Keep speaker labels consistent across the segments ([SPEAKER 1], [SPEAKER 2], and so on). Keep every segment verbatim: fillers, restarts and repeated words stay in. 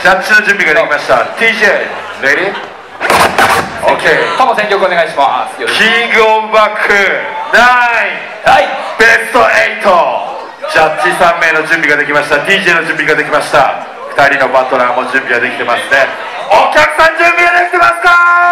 [SPEAKER 1] ジャッジの準備ができました。 ティージェー レディー OK。
[SPEAKER 2] とも選曲お願いします。
[SPEAKER 1] キングオブバックナイン、
[SPEAKER 2] はい、
[SPEAKER 1] ベストエイト、ジャッジさんめいの準備ができました。 ティージェー の準備ができました。ふたりのバトラーも準備ができてますね。お客さん準備ができてますか？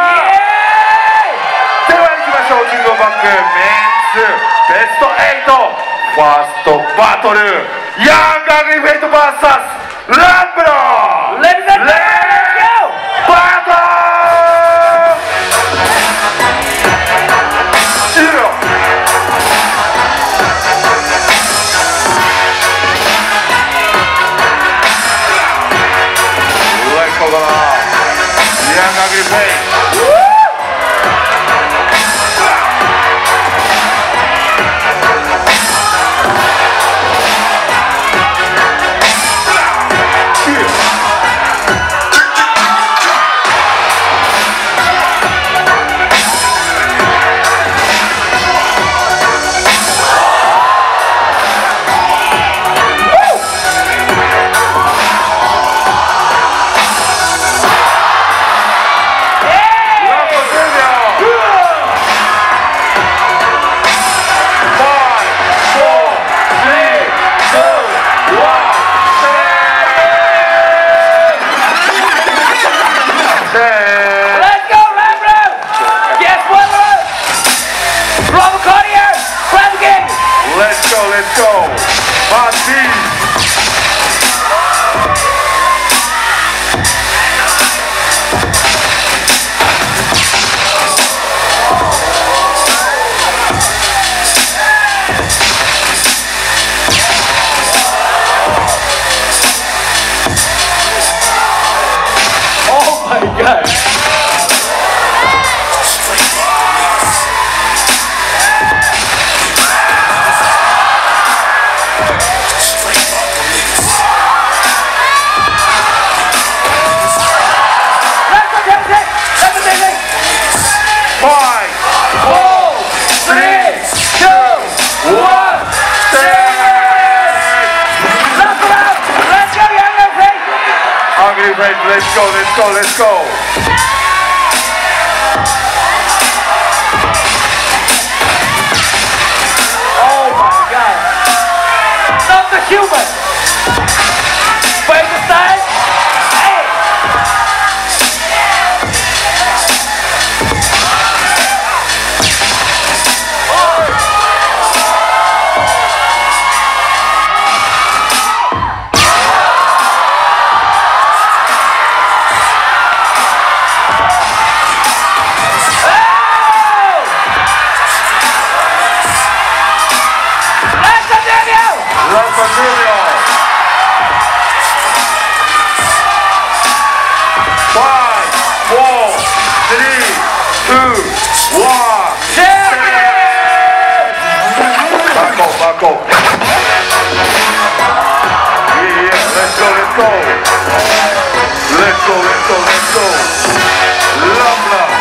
[SPEAKER 1] では行きましょう。キングオブバックメンズベストエイトファーストバトル、ヤングアグリフェイト ブイエス ランブロー。レッツゴーバトル。Young ugly face. Let's go, Martin.
[SPEAKER 2] Oh my God.
[SPEAKER 1] Let's go, let's go, let's go.
[SPEAKER 2] Oh my God. Not the human. Where's the style? Hey.
[SPEAKER 1] Back up. Yeah, yeah, let's go, let's go. Let's go, let's go, let's go. Love, love.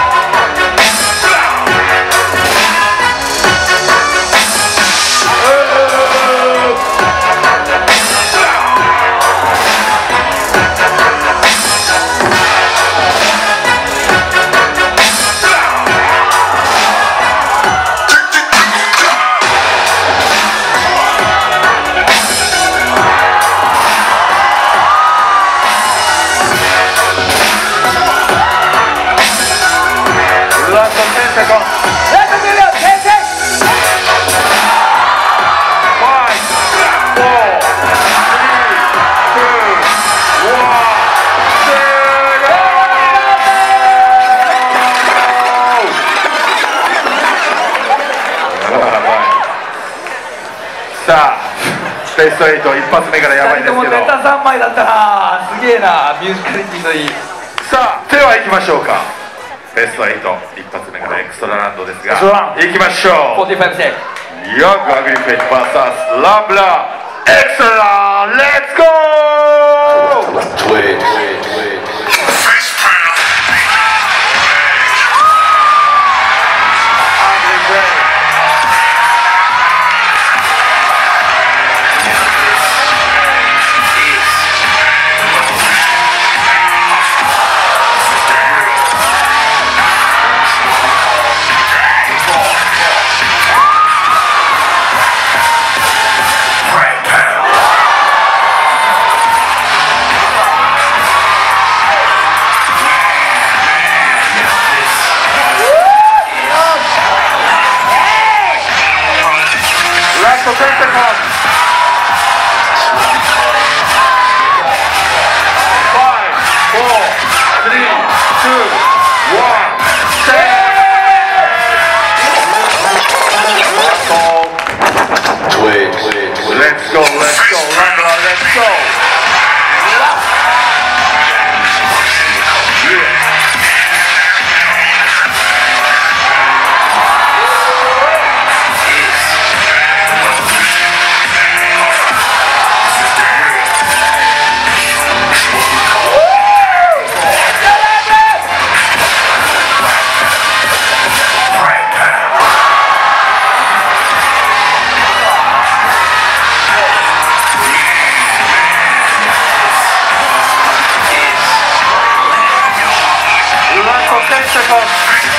[SPEAKER 1] ベストエイト一発目からやばいんですけど、
[SPEAKER 2] ふたりともネタさんまいだったな。すげえな、ミュージカリティのいい。
[SPEAKER 1] さあでは行きましょうか。ベストエイト一発目からエクストララウンドですが、行きましょう。
[SPEAKER 2] よんじゅうごセ
[SPEAKER 1] ンドヤングアグリフェイト ブイエス ランブラエクストラ、レッツゴー。 Five, four, three, two, one. Let's go, let's go, Rambler, let's go. ten seconds.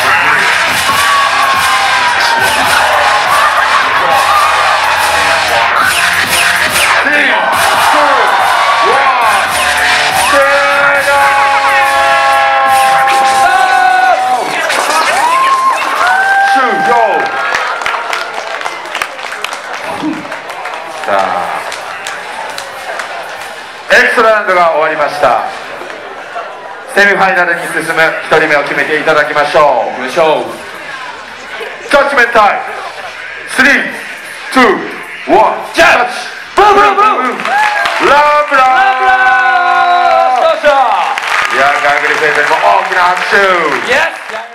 [SPEAKER 1] Three, two, one. Two, go. さあ、エクストララウンドが終わりました。セミファイナルに進むひとりめを決めていただきましょう。
[SPEAKER 2] 行きましょう。
[SPEAKER 1] ジャッジメントタイム。スリー、ツー、ワン、ジャッジ。ブーブーブー。ラブラー。
[SPEAKER 2] よっしゃ。
[SPEAKER 1] ヤングアングリーフェイブルも大きな拍手。
[SPEAKER 2] Yes.